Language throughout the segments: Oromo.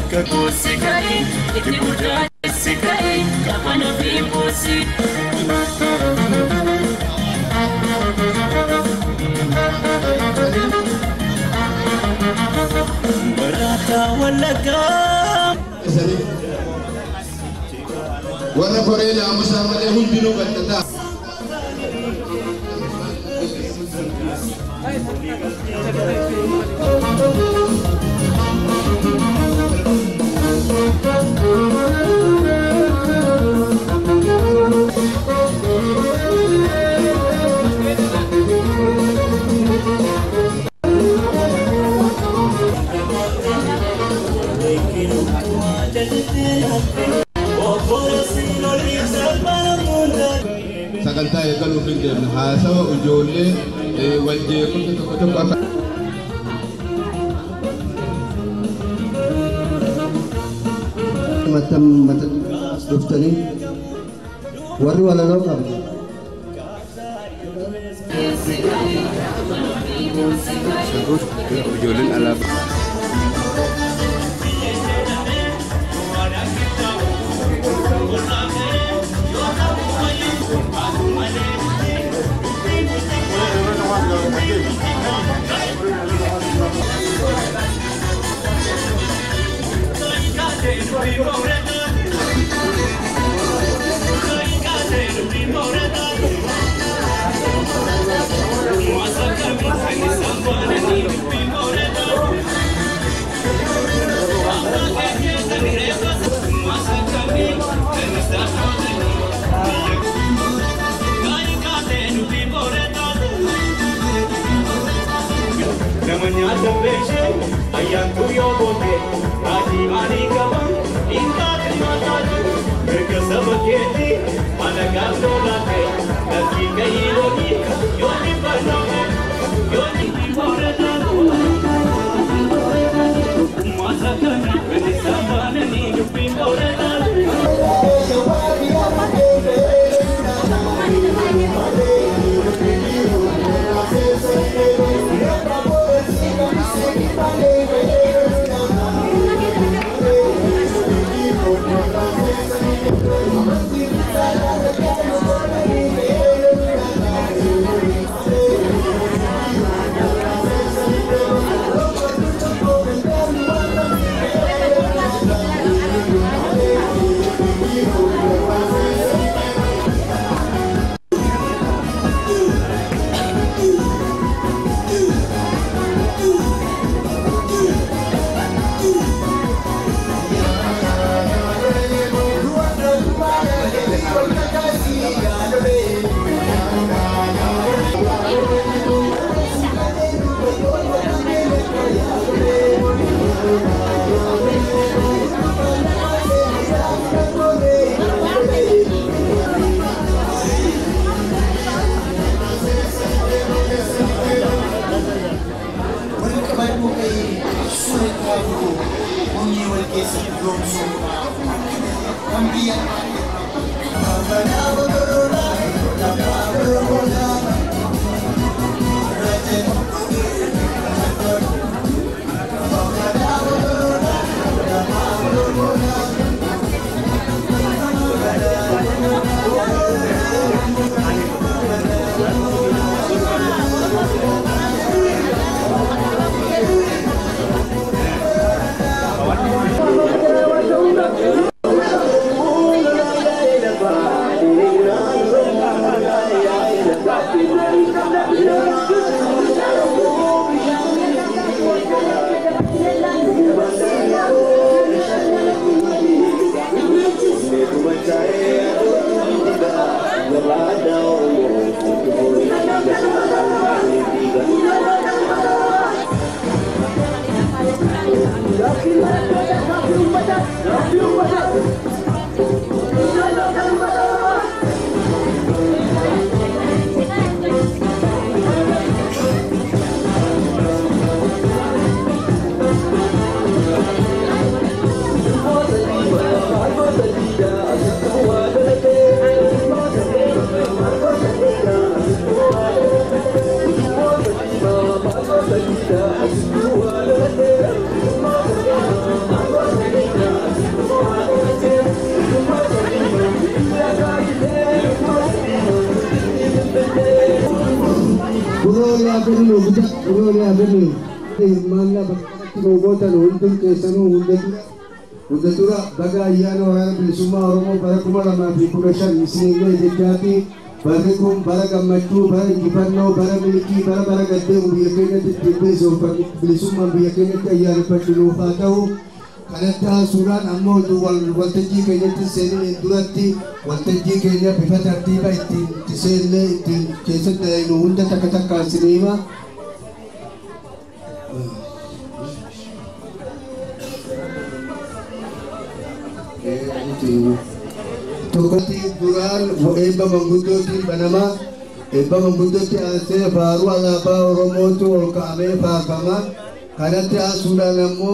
Kakusikai, ikimudrasikai, kapano vibusi. Barata walagam. Wana korela amusama le hundino batata. Sagantaa eegaluuf hin deemne haasawa ijoollee wal jeequmsa tokko tokko akka macam dokter ini warri walaloo qabu ijoolleen alaabaa namanya sebesar ayat tuyul bote hati mani kawan ingat terima kasih berkesabar keti mana kau nanti nanti kaya lagi yoni pasang yoni dimoratan masa kami bersama ni dimoratan aferi no buta no ne aferi malla bakki no gota no undum kesanu undatura baga ayana wara bilisumma oromo barakuma lama fi production isine jati barakum baragamatu baragibanno baramiliki baragadde ubiyakene tibbe so bilisumma biyakene ayana patlu fatau kanata suran ammo waltaji kenyatti sene duratti waltaji kenya bifata tiba tiselle kesata no unda takataka sinema Tokati duran eba mangudoti banama eba mangudoti ase baru alaba oromotu olkame pakama kanati asuna namo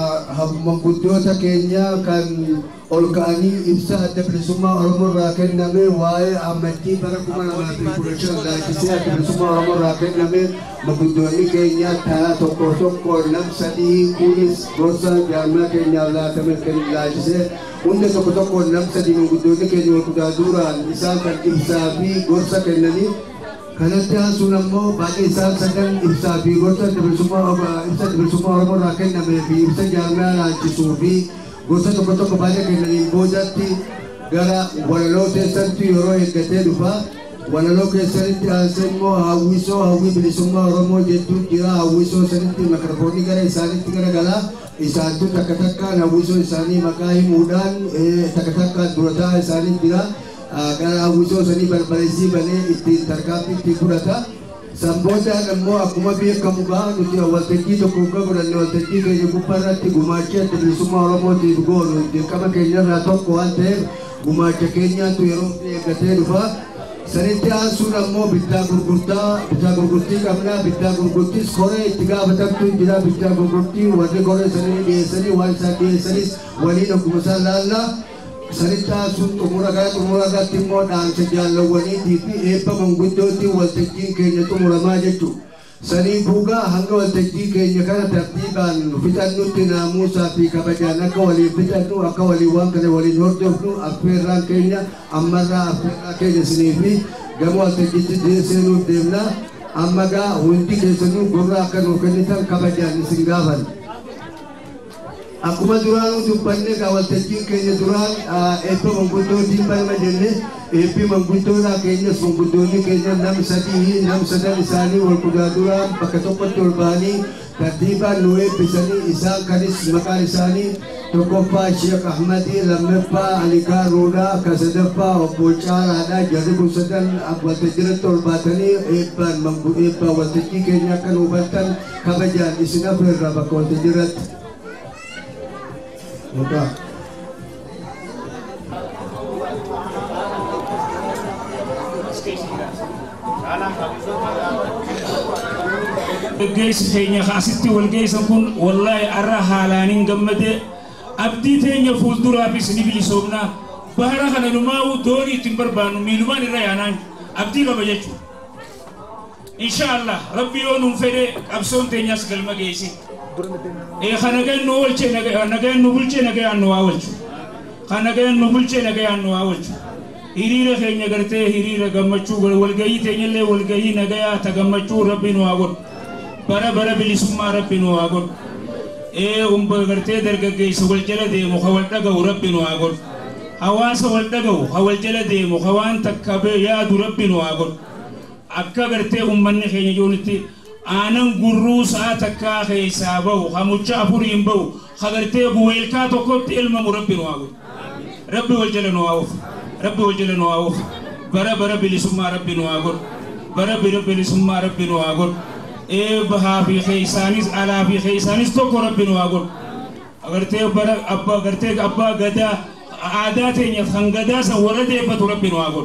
mangudota Kenya kan olkani ibsa ada bersama oromo raken name wae amati barakuma nama production dari kisi ada bersama oromo raken name mangudoni Kenya tara toko nam sadi kulis rosa jama Kenya la temen la kisi unde toko nam sadi mangudoni Kenya kudaduran isal kan ibsabi rosa kenani kanati asuna mo bagi isal sedang ibsabi rosa bersama oromo raken name ibsa jama la kisubi gosa toko banyak yang bojati gara walalo tesanti yoro ekate dupa walalo kesanti asemmo hawi bilisumma oromo jetu kira hawiso santi makrofoni gara isani tingara gala isantu takataka hawiso isani makai mudan takataka durata isani kira gara hawiso sani balbalisi bane itin tarkapi tikurata Samboda namo akuma biar kamu bang nuti awal teki to kuka bulan awal teki kaya kupara ti gumacha ti semua oromo ti gol ti kama Kenya rato kuante gumacha Kenya tu Eropa ni kate lupa sanitya asura mo bidda gurgurti kamna bidda gurgurti skore tiga batak tu tidak bidda gurgurti wajah kore sani wali no kumasa lalla Sarita sun umuraga timmo dan sejala wani tipi epa mangudoti walteki Kenya tu muramaja tu sani buga hanga walteki Kenya kana tertiban fitan nu tinamu sapi kabajana ka wali fitan nu aka wali wang kana wali norte nu afirran Kenya amara afirra Kenya sinifi gamu walteki senu demna amaga hunti kesenu gurra kanu kanitan kabajana singavan Akuma duran jumpanne kawal teki Kenya duran epa mangkuto timpan majenne epi mangkuto na Kenya mangkuto ni Kenya nam sadan isani wal kuda duran pakatopat turbani tertiba nuwe pisani isa kanis makar isani tokopa Syekh Ahmadi lamepa alika roda kasadapa opochar ada jadi busadan abad tajrat turbatani epa wal teki Kenya kan ubatan kabajan isina berapa kawal tajrat Mudah. Guys, kayaknya kasih tuh guys pun, wallahi arah halanin gamade, abdi tehnya full habis ini beli somna, bahara kan mau doni timber banu minuman irayanan, abdi lo baca cu. Insyaallah, Rabbi onum fede abson tehnya segala magesi. Khanagan no walche nagayan no bulche nagayan no awalchu. Khanagan no bulche nagayan no awalchu. Hirira kaynya garte hirira gammachu walgayi tehnya le walgayi nagaya tagammachu Rabbi no agon. Bara bilisumma Rabbi no agon. Garte dargagay sa waljala de mukhawal dagaw Rabbi no agon. Hawasa wal dagaw hawal jala de mukhawan takkabe ya du Rabbi no agon. Akka garte ummanni kaynya joniti Anang guru saat takka hisabau hamucha apurim bau khagarte buwelka tokot ilma Rabbi no agon. Rabbi waljala no awuf bara bilisumma Rabbi no agon. Bara bilisumma Rabbi no agon. Baha fi khaisanis ala fi khaisanis toko Rabbi no agon. Agarte bara abba gada adatenya khangada sa warade patu Rabbi no agon.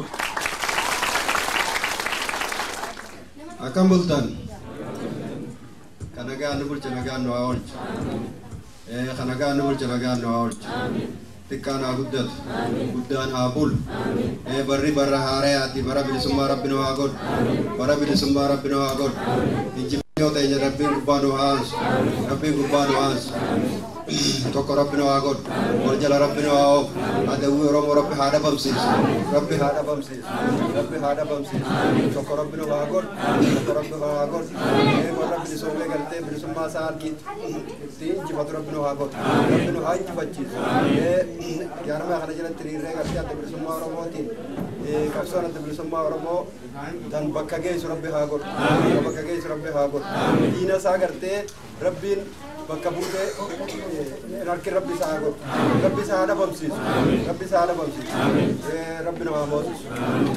Akan bultan Kanagaan nubul canagaan no awal. Kanagaan nubul canagaan no awal. Tikana guddat. Guddan abul. Barri barra harayati bara bilisumma Rabbi no agon. Bara bilisumma Rabbi no agon. Injilio tanya Rabbi gurbanu hans. Rabbi gurbanu hans. tokko rabbi nu haa godhu wal jala rabbi nu haa oofu adawwii oromoo rabbi haa dhabamsiisu rabbi haa dhabamsiisu rabbi haa dhabamsiisu tokko rabbi nu haa godhu tokko rabbi nu haa godhu eegoo rabbi bilisoolee galtee bilisummaa isaa harkiitti itti injifatu rabbi nu haa godhu rabbi nu haa injifachiisu yaanamaa kana jalatti hiriirree gartee adda bilisummaa oromootiin qabsoon adda bilisummaa oromoo tan bakka geessu rabbi haa godhu bakka geessu rabbi haa godhu diina isaa gartee rabbiin bakka buutee harki rabbi isaa haa godhu rabbi isaa haa dhabamsiisu rabbi isaa haa dhabamsiisu rabbi namaa moosisu.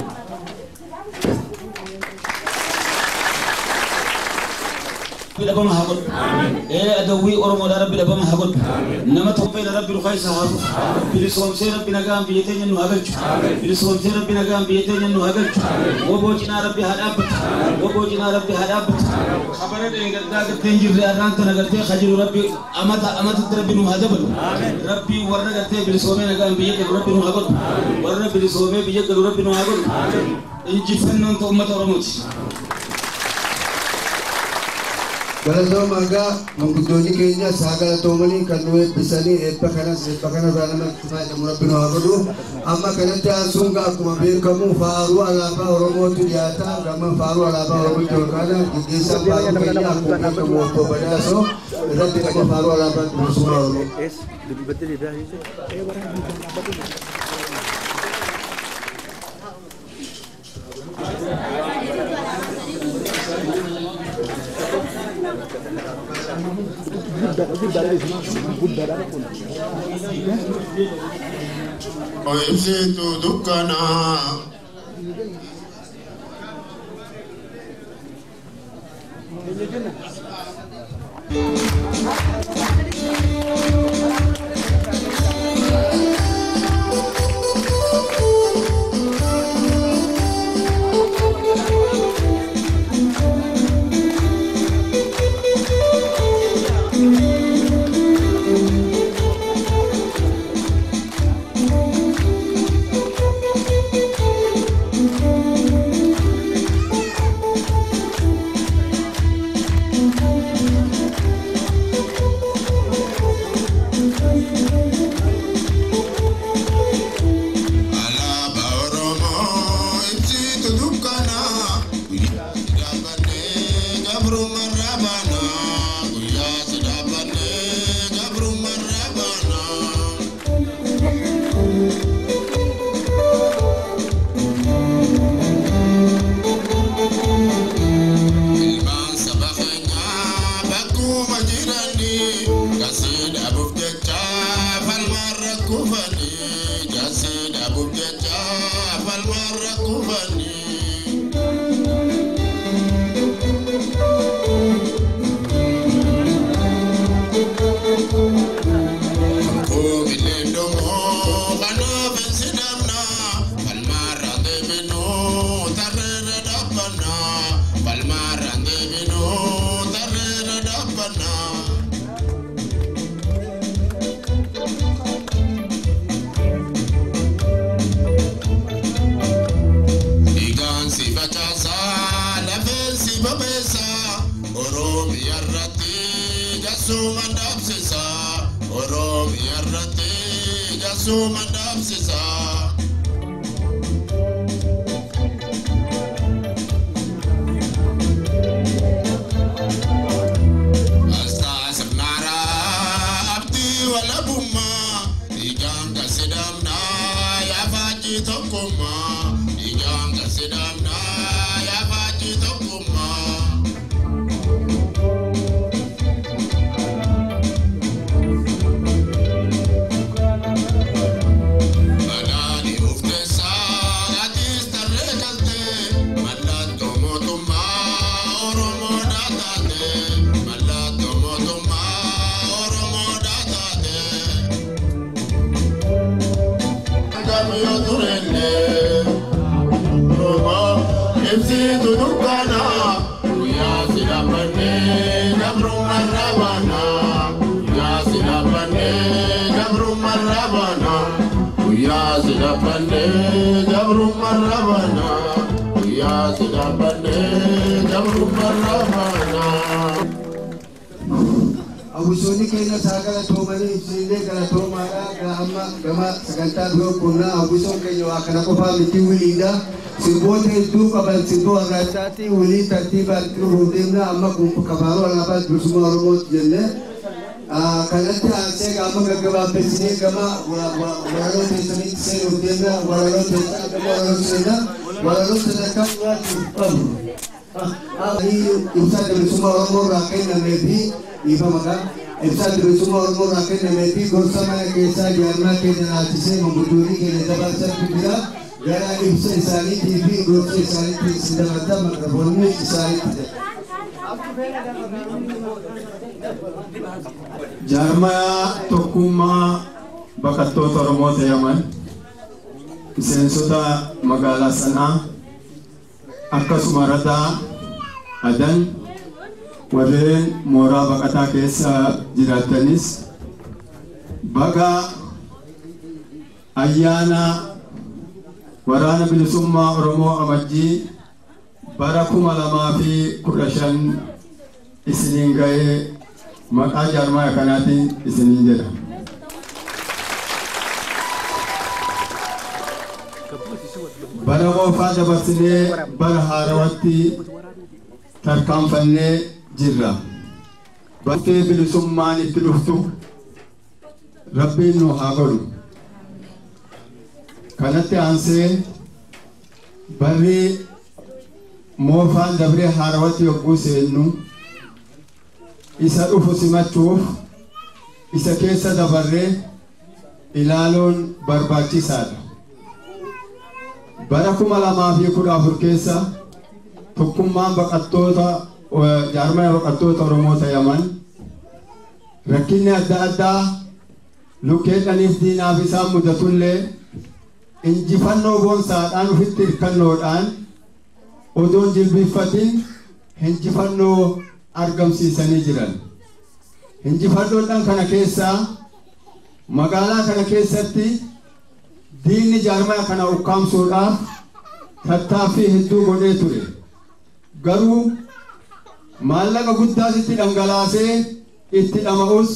Bidabama hagod, adawi orang Arab bidabama hagod. Nama tope Arab birukai sahabu. Bilisum serap binagam biyetenya nu hagal. Bilisum serap binagam biyetenya nu hagal. Wobo jina Arab bihadabat. Wobo jina Arab bihadabat. Kabarnya dengan dagat tenjir liaran tenaga te khajir Rabbi amata Rabbi nu hadabal. Rabbi warna gate bilisum binagam biyetenya Rabbi nu hagod. Warna bilisum biyetenya Rabbi nu hagod. Injifan untuk umat orang Kalau maga mengkutuni kayaknya sagala tomani kanwe bisani epakana rana cuma murabbi no hagodu amma kanata sunga aku mabir kamu faru alaba oromo tiyata kama faru alaba oromo tiyokana desa faru kayaknya aku kamu to badaso rabbi kamu faru alaba semua oromo es betul dia itu Oibsitu dukkana Abusoni kenya sagala tomani sile kala tomara gama saganta bro kunna abuson kenya wakana ko fa miti wilida sibote tu kabal sibo agatati wili tartiba kurudimna amma kum kabaro ala ba dusuma robot jenne kanati ase gama gaba pesine gama walo tesani se udemna walo tesani gama walo sedaka ini imsa de dusuma robot raken nabi iba maka imsa de dusuma robot raken nabi gorsa mana kesa jarna ke janati se membuduri ke dabar sabila gara imsa isani tv gorsa isani tv sidamata mikrofon ni isani Jarmaya Tokuma Bakato Toromote Yaman Sensota Magala Sana Akasumarata Adan Walen Mora Bakata Kesa Jiratanis Baga Ayana Warana Bilusumma Oromo Amaji Barakuma Lamafi Kurashan Isiningae Maka Jarmaya Kanati Isiningera Baramo Fada Basine Barharawati Tarkam Fane Jirra Bate Bilusumani Tiluftu Rabbi no Hagaru Kanate Anse Bari Mofan Dabre Harawati Yoguse Nu Isa ufu simachuf isa kesa dabarre ilalon barbaachisaadha. Bara 2014 keessa tokkummaan baqattoota jaarmaya baqattoota Oromoota Yaman rakkinni adda addaa lukkeedhaniif diinaaf isaan mudatullee injifannoo boonsaadhaan ofitti hirkannoodhaan odoon jilbiiffatin injifannoo argamsiisanii jiran. Injifannoodhaan kana keessaa magaalaa kana keessatti diinni jaarmaya kana ukkaamsuudhaaf tattaaffii hedduu godhee ture. Garuu maallaqa guddaas itti dhangalaasee itti dhama'us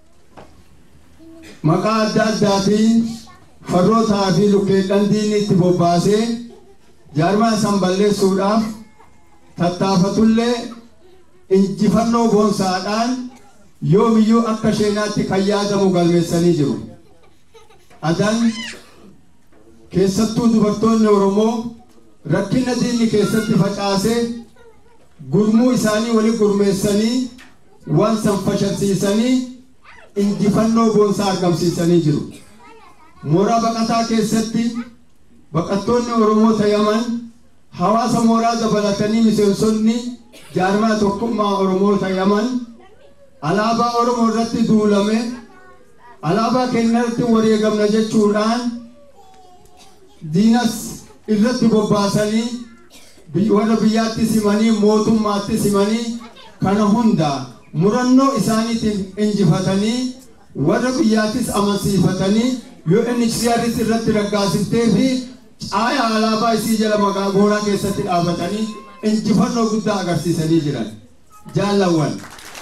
maqaa adda addaatiin farrootaa fi lukkeedhaan diinni itti bobbaasee jaarmaya san balleessuudhaaf tattaafatullee injifannoo boonsaadhaan yoomiyyuu akka sheenaatti kan yaadamu galmeessanii jiru. Adan keessattuu dubartoonni Oromoo rakkina diinni keessatti facaasee gurmuu isaanii waliin gurmeessanii waan san fashilsiisanii injifannoo boonsaa argamsiisanii jiru. Mooraa baqataa keessatti baqattoonni Oromoota Yaman hawaasa mooraa dabalatanii miseensonni jaarmaya tokkummaa Oromoota Yaman alaabaa Oromoo irratti duulame alaabaa keenyatti wareegamna jechuudhaan diinas irratti bobbaasanii warra biyyaatti simanii mootummaatti simanii kana hunda murannoo isaaniitiin injifatanii warra biyyaattis amansiifatanii UNHCR irratti raggaasiftee fi caaya alaabaa isii jala mooraa keessatti dhaabatanii injifannoo guddaa agarsiisanii jiran. Jaalawwan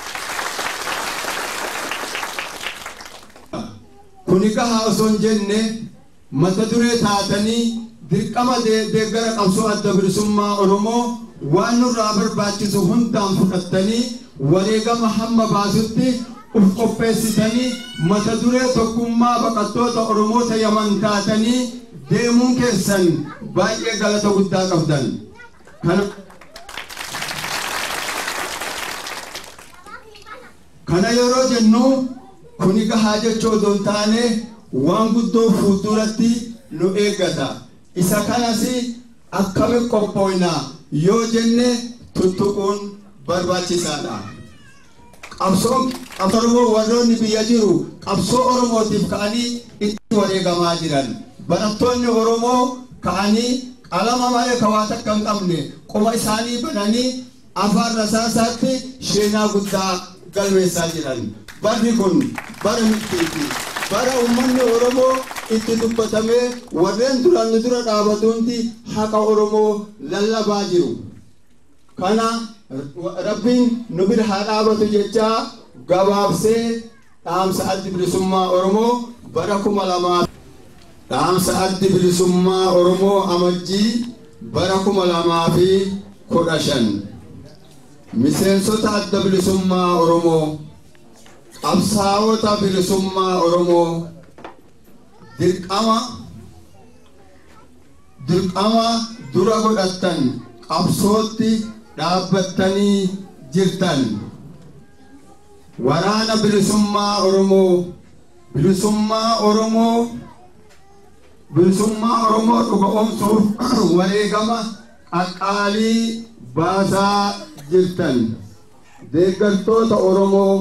kuni gahaa osoo hin jenne mata duree taatanii dirqama deeggara qabsoo adda bilisummaa Oromoo waan nurraa barbaachisu hundaan fudhattanii wareegama hamma baasutti uf qopheessitanii mata duree tokkummaa baqattoota Oromoota Yaman taatanii deemuun keessan baay'ee galata guddaa qabdan. Kana yeroo jennu kuni gahaa jechuu osoo hin taane waan guddoo fuulduratti nu eeggata. Isa kanas akkamiin qophoofna yoo jenne tuttuquun barbaachisaadha. Qabsoon Oromoo warroonni biyya jiru qabsoo Oromootiif ka'anii itti wareegamaa jiran. Barattoonni Oromoo ka'anii qalama malee kawaata akka hin qabne qoma isaanii bananii afaan rasaasaatti sheenaa guddaa galmeessaa jiran. Barri kun bara murtiiti. Bara uummanni Oromoo itti dubbatamee warreen duraan dura dhaabatuunti haqa Oromoo lallabaa jiru. Kana Rabbiin nu bira haa dhaabatu jechaa gabaabsee dhaamsa addi bilisummaa Oromoo bara 2000 dhaamsa addi bilisummaa Oromoo amajjii bara 2015 miseensota adda bilisummaa Oromoo qabsaa'ota bilisummaa Oromoo dirqama dura godhattan qabsootti dhaabbattanii jirtan waraana bilisummaa Oromoo dhugoomsuuf wareegama qaqqaalii baasaa jirtan deeggartoota Oromoo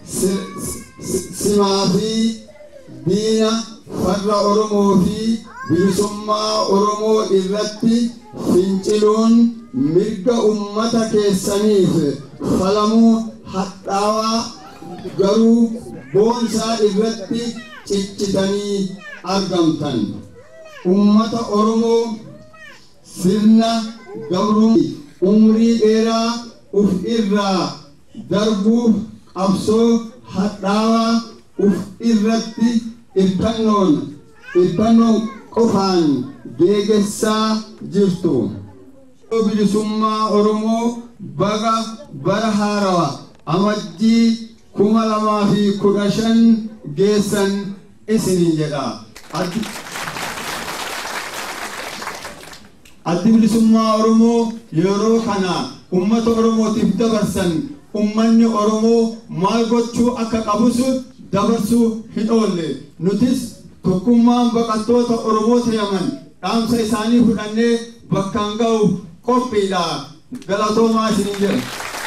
simaa fi diina farra Oromoo fi bilisummaa Oromoo irratti finciluun mirga ummata keessaniif falamuu hadhaawaa garuu boonsaa irratti ciccitanii argamtan ummata Oromoo sirna gabrummaa umrii dheeraa uf irraa darbuuf qabsoo hadhaawaa uf irratti irkannoon qofaan geeggessaa jirtu bilisummaa Oromoo baga bara haarawaa amajjii 2015 geessan isiniin jedha. Addi bilisummaa Oromoo yeroo kana ummata Oromootiif dabarsan ummanni Oromoo maal gochuu akka qabus dabarsuu hin oolle nutis tokkummaan baqattoota Oromoo ta'an dhaamsa isaanii fudhannee bakkaan ga'uuf qophiidha. Galatoomaa isiniin jedha.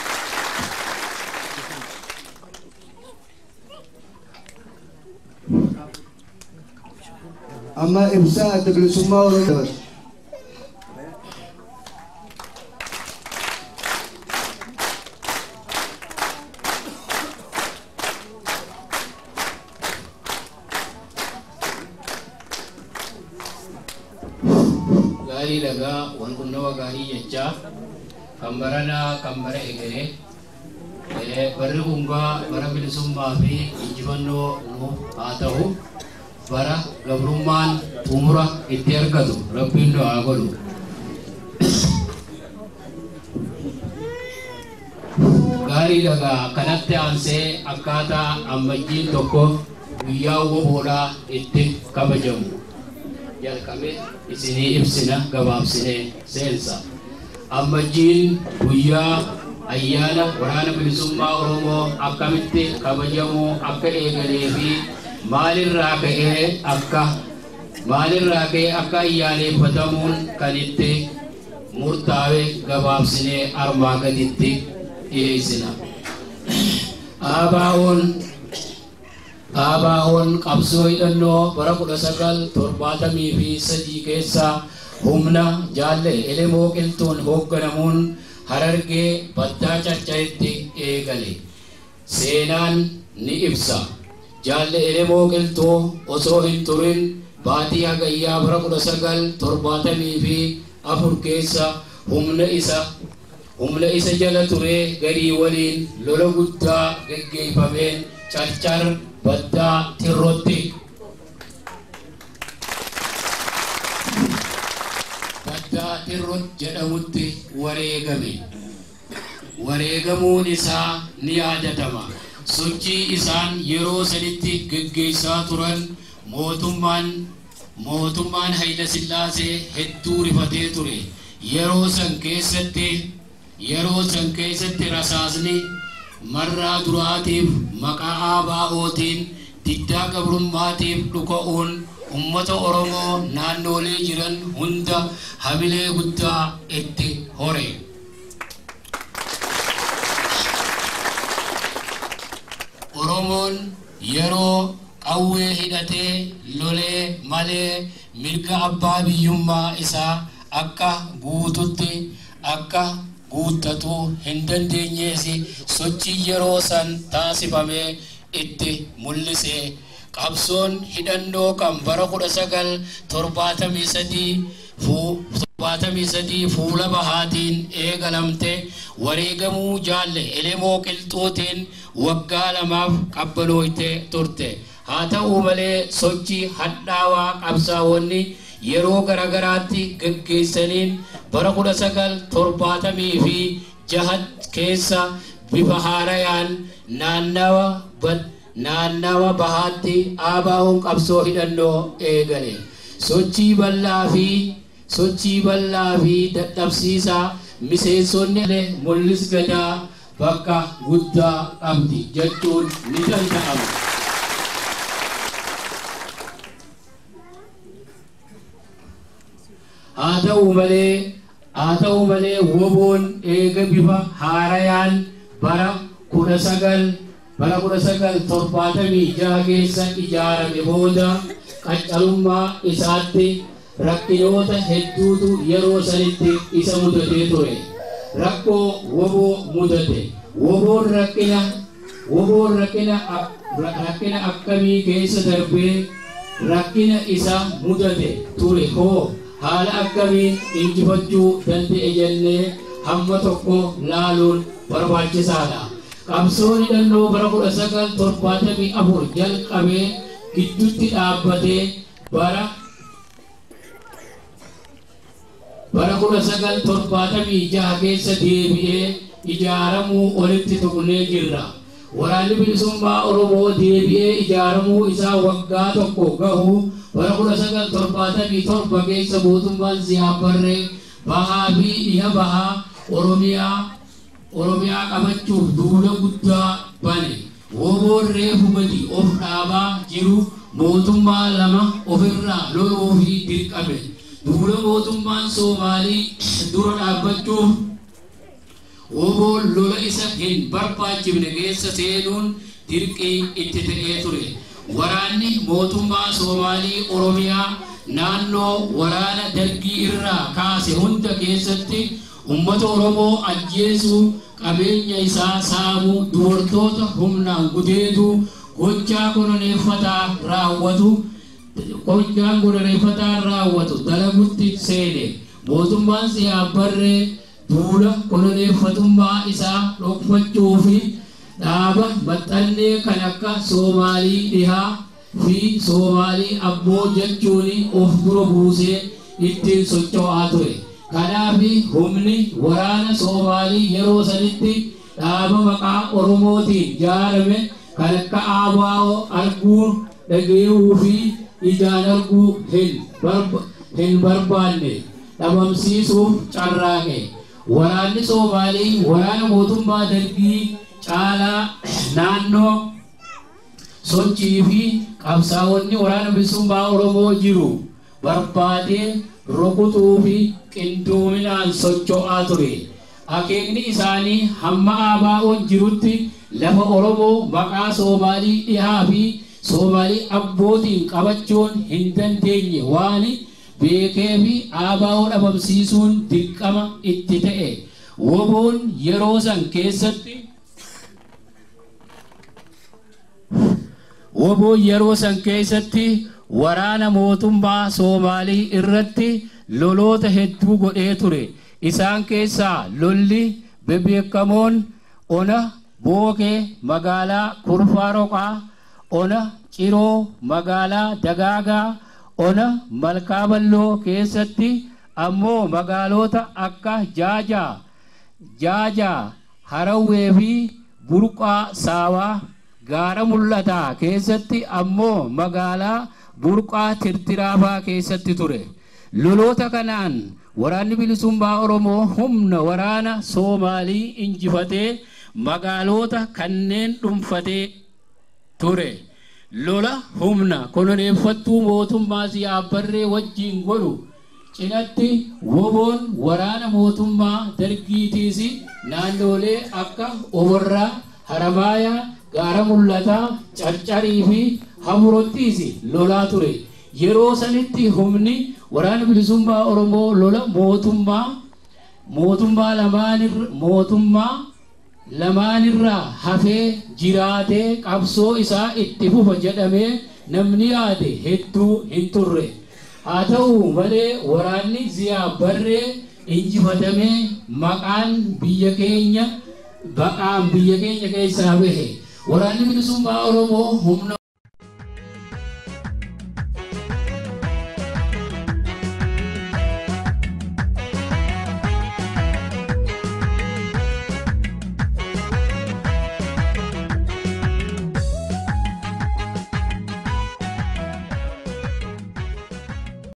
Amma ibsaa adda bilisummaa Oromoo gaarii dhagaa walqunnama gaarii jechaa kan baranaa kan bara egeree barri hungaa bara bilisummaa fi injifannoo nuuf haa ta'u bara gabrummaan xumura itti argatu rabbiin nu haa godhu. Gaarii dhagaa kanatti aansee akkaataa ammajjiin tokko guyyaa woboodhaa itti kabajamu jalqabee isinii ibsina gabaabsinee seensa. Ammajjiin guyyaa ayyaana waraana bilisummaa Oromoo akkamitti kabajamuu akka eegalee fi maalirraa ka'ee akka ayyaaneffatamuun kan itti murtaa'e gabaabsinee armaa gaditti dhiyeessina. ABO'n qabsoo hidhannoo bara 1973 keessa humna jaalle Elemoo Qilxuun hoogganamuun Harargee baddaa Caccaretti eegale. Seenaan ni ibsa. Jaalle Elemoo Qilxuu osoo hin turin baatii hagayyaa bara 1974 keessa humna isa jala ture garii waliin lola guddaa geggeeffameen Caccar baddaa Tirrootti baddaa Tirroot jedhamutti wareegame. Wareegamuun isaa ni yaadatama. Sochii isaan yeroo sanitti geggeessaa turan mootummaan Hayila Sillaasee hedduu rifatee ture. Yeroo san keessatti rasaasni marraa duraatiif maqaa ABO'tiin diddaa gabrummaatiif dhuka'uun ummata Oromoo naannoolee jiran hunda hamilee guddaa itti hore. Oromoon yeroo qawwee hidhatee lolee malee mirga abbaa biyyummaa isaa akka guuttatu hin dandeenyeesi sochii yeroo san taasifamee itti mul'ise. Qabsoon hidhannoo kan bara 1973 fuula bahaatiin eegalamte wareegamuu jaalle Elemoo Qilxuutiin waggaa lamaaf qabbanooytee turte. Haa ta'u malee sochii hadhaawaa qabsaa'onni yeroo garagaraatti gaggeessaniin bara 1976 keessa bifa haarayaan naannawa bahaatti ABO'n qabsoo hidhannoo eegale. Sochii bal'aa fi dadhabsiisaa miseensonni mul'is gadaa bakka guddaa qabdi jechuun ni danda'ama. Haa ta'u malee WBO'n eega bifa haarayaan bara 1976 keessa ijaarame booda qaccalummaa isaatti rakkinoota hedduutu yeroo sanitti isa mudatee ture. Rakkoo WBO mudate. WBO'n rakkina akkamii keessa darbee rakkina isa mudate ture hoo haala akkamiin injifachuu danda'e jennee hamma tokko laaluun barbaachisaadha. Qabsoon hidhannoo bara 1974 jalqabee gidduutti dhaabbatee bara 1976 keessa deebi'ee ijaaramuu olitti tuqnee jirra. Waraanni bilisummaa Oromoo deebi'ee ijaaramuu isaa waggaa tokko gahu bara 1977 keessa mootummaan Ziyaa Barree bahaa fi dhiha bahaa Oromiyaa qabachuuf duula guddaa bane. WBO'n reefu gadi of dhaabaa jiru mootummaa lama ofirraa loluu fi dirqame. Duula mootummaan Soomaalii dura dhaabbachuuf WBO'n lola isa hin barbaachifne keessa seenuun dirqii itti ta'ee ture. Waraanni mootummaa Soomaalii Oromiyaa naannoo waraana Dargii irraa kaase hunda keessatti ummata Oromoo ajjeesuu, qabeenya isaa saamuu, dubartoota humnaan gudeeduu, gochaa koloneeffataa raawwatu dalagutti seene. Mootummaan Ziyaa Barree duula koloneeffatummaa isaa dhokfachuu fi dhaaba maxxannee kan akka Soomaalii dhihaa fi Soomaalii abboo jechuun of dura buusee ittiin socho'aa ture. Kanaaf humni waraana Soomaalii yeroo sanitti dhaaba maqaa Oromootiin ijaarame kan akka ABO arguu dhageessuu fi ijaan arguu hin barbaanne dhabamsiisuuf carraaqe. Waraanni Soomaalii waraana mootummaa Dargii caalaa naannoo sochii fi qabsaa'onni waraana bilisummaa Oromoo jiru barbaadee rukutuu fi qindoominaan socho'aa ture. Akeekni isaanii hamma ABO'n jirutti lafa Oromoo maqaa Soomaalii dhihaa fi Soomaalii abbootiin qabachuun hin dandeenye waan beekee fi ABO dhabamsiisuun dirqama itti ta'e. WBO'n yeroo san keessatti waraana mootummaa Soomaalii irratti loloota hedduu godhee ture. Isaan keessaa lolli bebeekamoon ona Bookee magaalaa Kurfaa Roqaa, ona Ciroo magaalaa Dagaagaa, ona Malkaa Balloo keessatti ammoo magaalota akka Jaajaa, Harawwee fi Burqaa Saawaa, Gaara Mul'ataa keessatti ammoo magaalaa Burqaa Tirtiraafaa keessatti ture. Loloota kanaan waraanni bilisummaa Oromoo humna waraana Soomaalii injifatee magaalota kanneen dhuunfatee ture. Lola humna koloneeffattuu mootummaa Ziyaa Barree wajjin godhu cinatti WBO'n waraana mootummaa Dargiitiis naannolee akka Oborraa, Haramaayaa, Gaara Mul'ataa, Carcarii fi Hamurottiis lolaa ture. Yeroo sanitti humni waraana bilisummaa Oromoo lola mootummaa lamaanirraa hafee jiraatee qabsoo isaa itti fufa jedhamee namni yaade hedduu hin turre. Haa ta'u malee waraanni Ziyaa Barree injifatamee baqaan biyya keenya keessaa bahe. Waraanni bilisummaa Oromoo humna